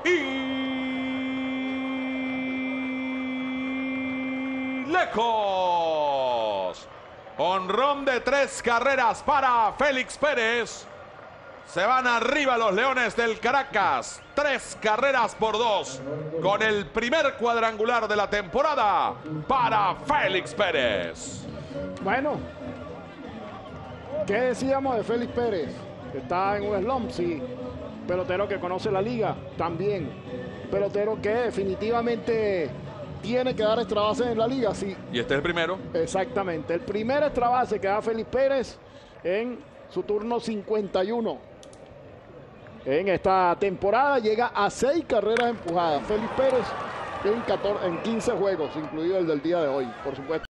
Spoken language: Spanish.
y lejos. Honrón de 3 carreras para Félix Pérez. Se van arriba los Leones del Caracas. 3 carreras por 2. Con el primer cuadrangular de la temporada para Félix Pérez. Bueno, ¿qué decíamos de Félix Pérez? Está en un slump, sí. Pelotero que conoce la liga, también. Pelotero que definitivamente tiene que dar extra base en la liga, sí. Y este es el primero. Exactamente. El primer extra base que da Félix Pérez en su turno 51. En esta temporada llega a 6 carreras empujadas. Félix Pérez en 15 juegos, incluido el del día de hoy, por supuesto.